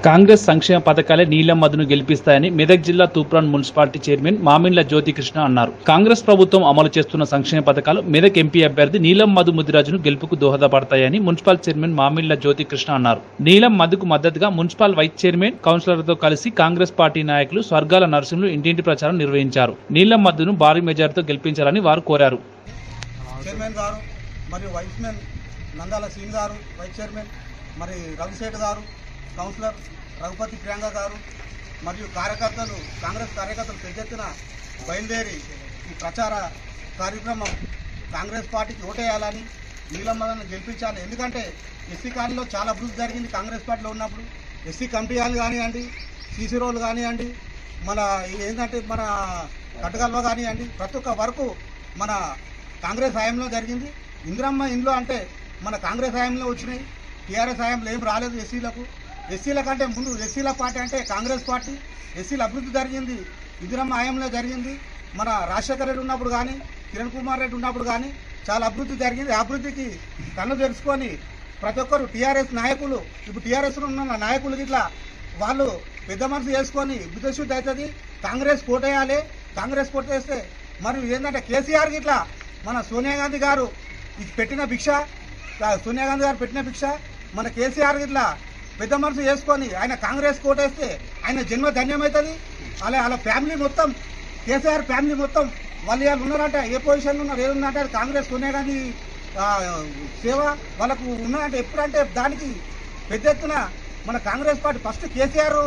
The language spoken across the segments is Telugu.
కాంగ్రెస్ సంక్షేమ పథకాలే నీలం మధును గెలిపిస్తాయని మెదక్ జిల్లా తూప్రాన్ మున్సిపాలిటీ చైర్మన్ మామిండ్ల జ్యోతికృష్ణ అన్నారు. కాంగ్రెస్ ప్రభుత్వం అమలు చేస్తున్న సంక్షేమ పథకాలు మెదక్ ఎంపీ అభ్యర్థి నీలం మధు ముదిరాజును గెలుపుకు దోహదపడతాయని మున్సిపల్ చైర్మన్ మామిండ్ల జ్యోతికృష్ణ అన్నారు. నీలం మధుకు మద్దతుగా మున్సిపల్ వైస్ చైర్మన్ కౌన్సిలర్లతో కలిసి కాంగ్రెస్ పార్టీ నాయకులు స్వర్గాల నరసింహులు ఇంటింటి ప్రచారం నిర్వహించారు. నీలం మధును భారీ మెజార్టీతో గెలిపించాలని వారు కోరారు. చైర్మన్ గారు మరియు వైస్ మెన్ నందాల సింగ్ గారు, వైస్ చైర్మన్ మరి రవిశేఖర్ గారు, కౌన్సిలర్ రఘుపతి ప్రియాంక గారు మరియు కార్యకర్తలు, కాంగ్రెస్ కార్యకర్తలు పెద్ద ఎత్తున బయలుదేరి ఈ ప్రచార కార్యక్రమం కాంగ్రెస్ పార్టీకి ఓటేయాలని, నీలం మధును గెలిపించాలి. ఎందుకంటే ఎస్సీ కాలనీలో చాలా అభివృద్ధి జరిగింది కాంగ్రెస్ పార్టీలో ఉన్నప్పుడు. ఎస్సీ కమిటీలు కానివ్వండి, సీసీ రోడ్లు కానివ్వండి, మన ఏంటంటే మన కట్టగల్వ కానివ్వండి, ప్రతి ఒక్క వరకు మన కాంగ్రెస్ హయాంలో జరిగింది. ఇందిరమ్మ ఇండ్లు అంటే మన కాంగ్రెస్ హయాంలో వచ్చినాయి, టీఆర్ఎస్ హయాంలో ఏం రాలేదు. ఎస్సీల కంటే ముందు ఎస్సీల పార్టీ అంటే కాంగ్రెస్ పార్టీ. ఎస్సీల అభివృద్ధి జరిగింది ఇందిరమ్మ హయాంలో జరిగింది. మన రాజశేఖర రెడ్డి ఉన్నప్పుడు కానీ, కిరణ్ కుమార్ రెడ్డి ఉన్నప్పుడు కానీ చాలా అభివృద్ధి జరిగింది. అభివృద్ధికి కన్ను తెరుచుకొని ప్రతి ఒక్కరు టీఆర్ఎస్ నాయకులు, ఇప్పుడు టీఆర్ఎస్లో ఉన్న నాయకులు ఇట్లా వాళ్ళు పెద్ద మనసు చేసుకొని బుద్ధశుద్ధి అవుతుంది. కాంగ్రెస్ కోటేయాలి. కాంగ్రెస్ కోటేస్తే మరి ఏంటంటే కేసీఆర్ ఇట్లా మన సోనియా గాంధీ గారు పెట్టిన భిక్ష, సోనియా గాంధీ గారు పెట్టిన భిక్ష మన కేసీఆర్ ఇట్లా పెద్ద మనసు చేసుకొని ఆయన కాంగ్రెస్ కోటేస్తే ఆయన జన్మ ధన్యమవుతుంది. అలా ఫ్యామిలీ మొత్తం, కేసీఆర్ ఫ్యామిలీ మొత్తం వాళ్ళు ఇవాళ ఉన్నారంటే ఏ పొజిషన్లో ఉన్నారు, ఏముందంటే కాంగ్రెస్ సోనియా గాంధీ సేవ వాళ్ళకు ఉన్నారంటే ఎప్పుడంటే దానికి పెద్ద ఎత్తున మన కాంగ్రెస్ పార్టీ ఫస్ట్ కేసీఆర్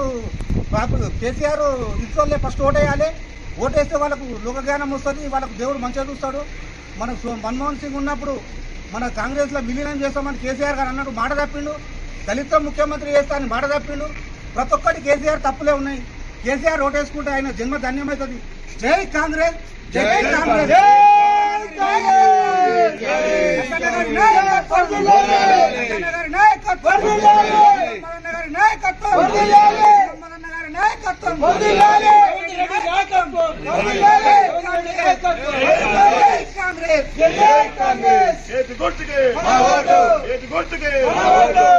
ఇంట్లో ఫస్ట్ ఓటేయాలి. ఓటేస్తే వాళ్ళకు లోకజ్ఞానం వస్తుంది, వాళ్ళకు దేవుడు మంచిగా చూస్తాడు. మన మన్మోహన్ సింగ్ ఉన్నప్పుడు మన కాంగ్రెస్లో విలీనం చేస్తామని కేసీఆర్ గారు అన్నాడు, మాట తప్పిండు. దళిత ముఖ్యమంత్రి చేస్తానని మాట తప్పిండు. ప్రతి ఒక్కటి కేసీఆర్ తప్పులే ఉన్నాయి. కేసీఆర్ ఓటేసుకుంటే ఆయన జన్మ ధన్యమవుతుంది. జై కాంగ్రెస్, జై కాంగ్రెస్. గుర్తుకే